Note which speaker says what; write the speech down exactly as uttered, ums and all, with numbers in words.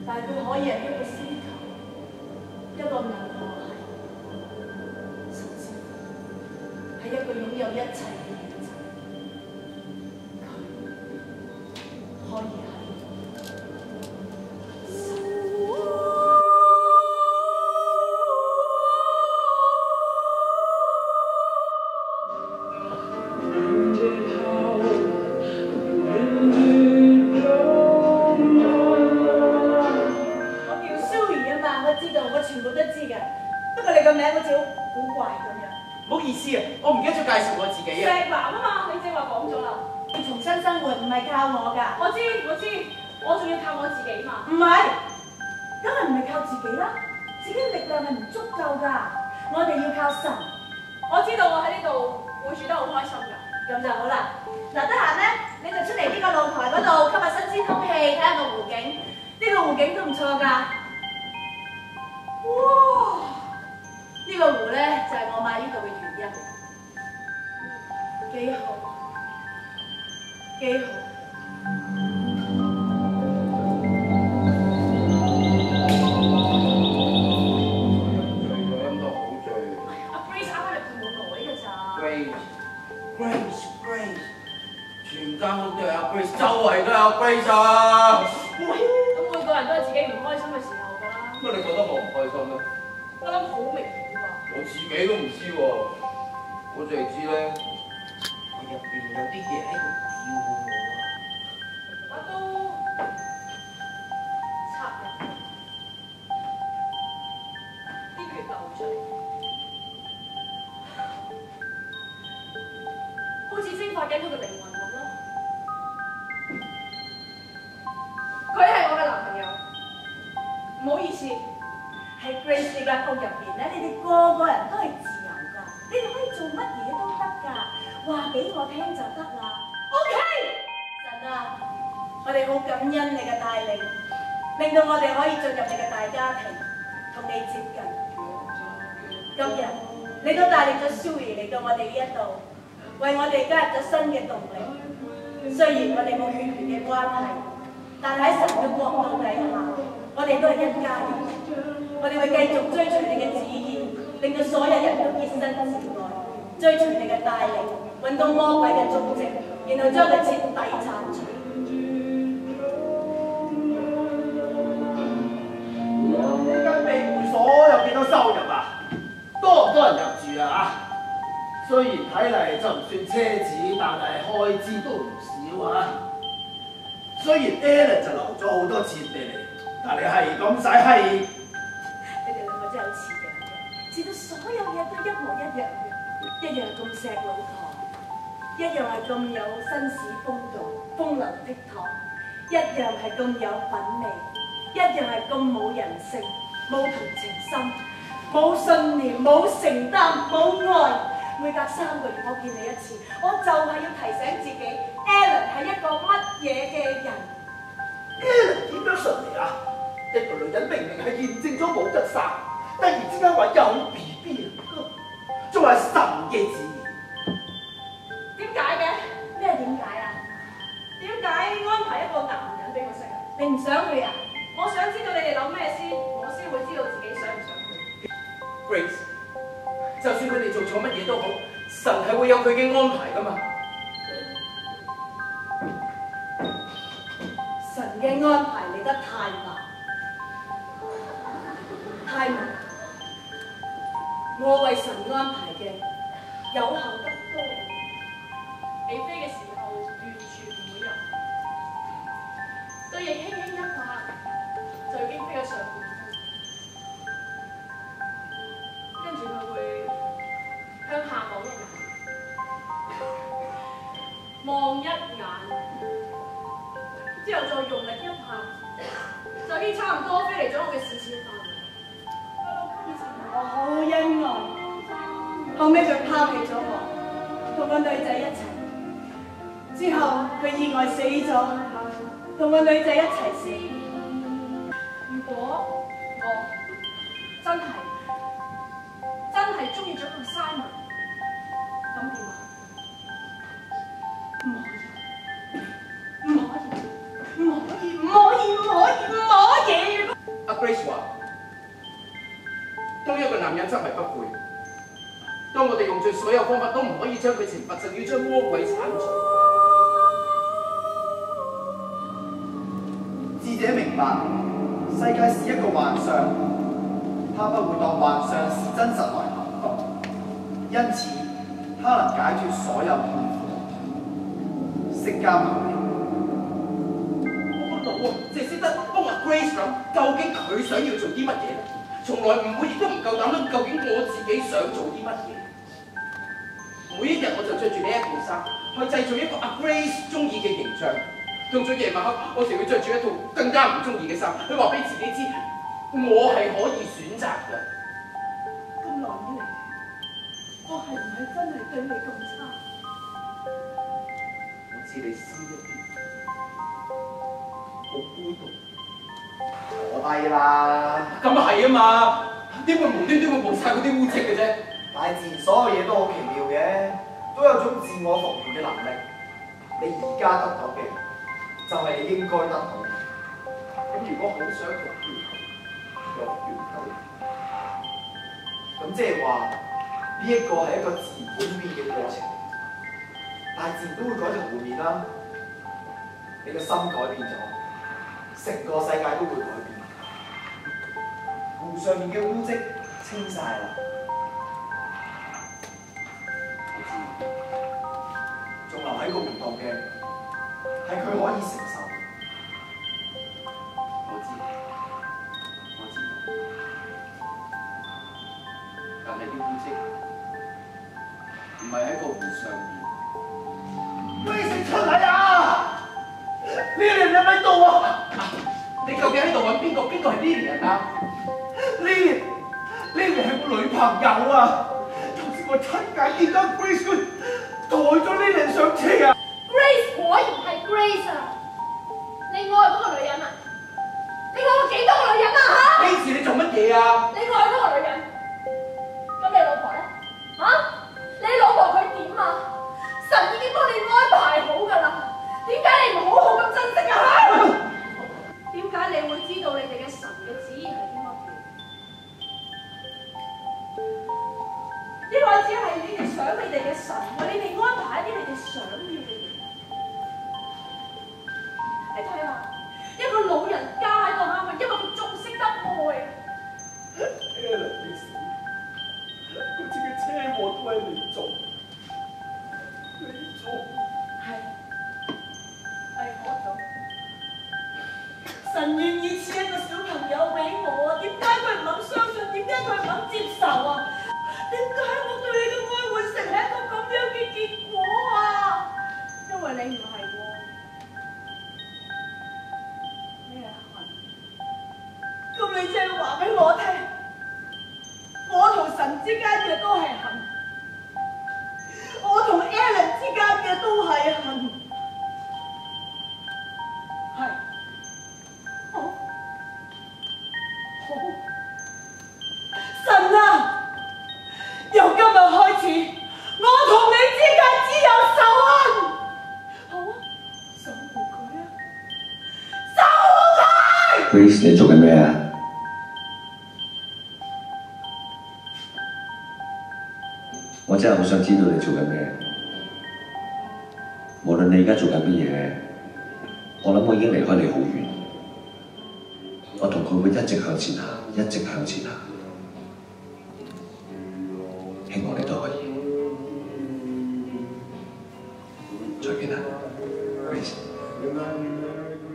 Speaker 1: 但係佢可以係一個星球，一個銀河系，甚至係一個擁有一切嘅宇宙。佢可以係神。全部都知嘅，不過你個名好似好古怪咁樣。
Speaker 2: 唔好意思啊，我唔記得咗介紹我自己啊。
Speaker 3: 石男啊嘛，你正話講咗啦。
Speaker 1: 要重新生活唔係靠我㗎。
Speaker 3: 我知我知，我仲要靠我自己嘛。
Speaker 1: 唔係，梗係唔係靠自己啦，自己力量係唔足夠㗎，我哋要靠神。
Speaker 3: 我知道我喺呢度會住得好開心㗎。
Speaker 1: 咁就好啦。嗱，得閒咧你就出嚟呢個露台嗰度吸下新鮮空氣，睇下個湖景，呢個湖景都唔錯㗎。哇！呢、這個湖咧就係、是、我買呢度嘅原因，幾好，幾好。
Speaker 4: 醉咗飲到好醉。
Speaker 3: 阿 Grace 啱啱入去冇耐㗎咋。
Speaker 4: Grace，Grace，Grace， 全間屋都有阿 Grace， 周圍都有阿 Grace 啊！
Speaker 3: 咁每個人都有自己唔開心嘅時候㗎啦。
Speaker 4: 乜你覺得我唔開心咩？
Speaker 3: 我諗好明顯喎。
Speaker 4: 我自己都唔知喎，我淨係知咧，我入邊有啲嘢喺度叫我啊！
Speaker 3: 我都插入啲血流出嚟，好似蒸發緊佢嘅靈魂咁咯。佢係我嘅男朋友，唔好意思。
Speaker 1: 喺 Grace 呢間屋入邊咧，你哋個個人都係自由㗎，你哋可以做乜嘢都得㗎，話俾我聽就得啦。OK， 神啊，我哋好感恩你嘅帶領，令到我哋可以進入你嘅大家庭，同你接近。今日你都帶領咗 Sue 嚟到我哋呢一度，為我哋加入咗新嘅動力。雖然我哋冇血緣嘅關係，但喺神嘅國度底下，我哋都係一家人。我哋會繼續追隨你嘅旨意，令到所有人都潔身自愛，追隨你嘅帶領，揾到魔鬼嘅蹤跡，然後將佢徹底剷除。
Speaker 2: 呢間庇護所有幾多收入啊？多唔多人入住啊？雖然睇嚟就唔算奢侈，但係開支都唔少啊。雖然 Alan 就留咗好多錢俾你，但你係咁使係。
Speaker 1: 你哋兩個真係好似樣嘅，似到所有嘢都一模一樣嘅，一樣咁錫老婆，一樣係咁有紳士風度、風流倜儻，一樣係咁有品味，一樣係咁冇人性、冇同情心、冇信念、冇承擔、冇愛。每隔三個月我見你一次，我就係要提醒自己 ，Alan 係一個乜嘢嘅人
Speaker 2: ？Alan 點樣順利啊？一個女人明明係驗證咗冇得生，突然之間話有 B B 仲係神嘅旨意。
Speaker 3: 點解嘅？
Speaker 1: 咩點解啊？
Speaker 3: 點解安排一個男人俾我識啊？
Speaker 1: 你唔想佢啊？
Speaker 3: 我想知道你哋諗咩先，我先會知道自己想唔想佢。
Speaker 2: Grace， 就算佢哋做錯乜嘢都好，神係會有佢嘅安排㗎嘛。
Speaker 1: 神嘅安排嚟得太慢，太慢。我為神安排嘅有效得多。
Speaker 3: 起飛嘅時候完全唔會入，對翼輕輕一拍就已經飛咗上半空，跟住佢會向下望一眼，望一眼。之後再用力一拍，就已經差唔多飛嚟咗我嘅視線範圍。
Speaker 1: 我好恩愛，後尾佢拋棄咗我，同個女仔一齊。之後佢意外死咗，同個女仔一齊死。
Speaker 3: 如果我真係真係中意咗個 Simon， 咁點啊？唔可以，唔可以。唔可以，唔可以，唔可以，唔可以！
Speaker 5: Grace 話：當一個男人執迷不悔，當我哋用盡所有方法都唔可以將佢懲罰，就要將魔鬼剷除。
Speaker 2: 智者明白，世界是一個幻象，他不會當幻象是真實來行動，因此他能解決所有痛苦。釋迦牟尼。
Speaker 5: 我個腦啊，淨係識得幫阿 Grace 諗，究竟佢想要做啲乜嘢咧？從來唔會，亦都唔夠膽諗，究竟我自己想做啲乜嘢。每一日我就着住呢一件衫，去製造一個阿 Grace 中意嘅形象。到咗夜晚黑，我就會着住一套更加唔中意嘅衫，去話俾自己知，我係可以選擇嘅。
Speaker 1: 咁耐以嚟，我係唔係真係對你咁差？
Speaker 5: 我知你心一邊好孤獨。
Speaker 2: 坐低啦。
Speaker 5: 咁啊係啊嘛，點會無端端會冇晒嗰啲污跡嘅啫？
Speaker 2: 大自然所有嘢都好奇妙嘅，都有種自我復原嘅能力。你而家得到嘅，就係你應該得到嘅。
Speaker 5: 咁如果好想復原，又復原唔到，
Speaker 2: 咁即係話呢一個係一個自然轉變嘅過程，大自然都會改頭換面啦。你嘅心改變咗，成個世界都會改變。湖上面嘅污跡清晒啦，我知，仲留喺個湖度嘅係佢可以承受。
Speaker 5: 我知，我知道，但係啲污跡唔係喺個湖上面。
Speaker 2: 威食出嚟啊！呢人有喺度啊！
Speaker 5: 你究竟喺度揾邊個？邊個係呢啲人啊？
Speaker 2: 呢呢人係我女朋友啊！頭先我親眼見到 Grace 佢抬咗呢人上車啊
Speaker 3: Grace 果然係 Grace 啊！你愛嗰個女人啊？你愛過幾多個女人啊嚇？
Speaker 5: 呢次你做乜嘢啊？
Speaker 3: 你愛嗰個女人，咁你老婆咧？嚇、啊？你老婆佢點啊？神已經幫你安排好㗎啦，點解你唔好好咁珍惜啊？點解你會知道你哋嘅神嘅旨意係啲乜嘢？呢個只係你哋想你哋嘅神為你哋安排一啲你哋想要嘅嘢。你睇下，一個老人家喺度喊，因為佢仲識得愛。
Speaker 2: Alan 嘅事，好似嘅車禍都係你做，你做
Speaker 1: 係係我做。神願意賜一個小朋友俾我啊！點解佢唔肯相信？點解佢唔肯接受啊？點解我對你嘅愛會成係一個咁樣嘅結果啊？因為你唔係喎，你係恨。咁你即係話俾我聽，我同神之間嘅都係恨，我同 Alan 之間嘅都係恨。係。好，好，神啊！由今日開始，我同你之間只有仇恨。好啊，守護佢啊，守護佢。
Speaker 6: Grace，你做緊咩啊？我真係好想知道你做緊咩。無論你而家做緊乜嘢，我諗我已經離開你好遠。我同佢會一直向前行，一直向前行。希望你都可以。再見啦 ，Grace。